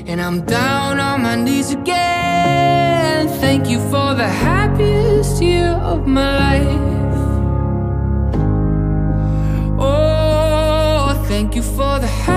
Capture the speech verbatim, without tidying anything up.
and I'm down on my knees again. Thank you for the happiest year of my life. Oh, thank you for the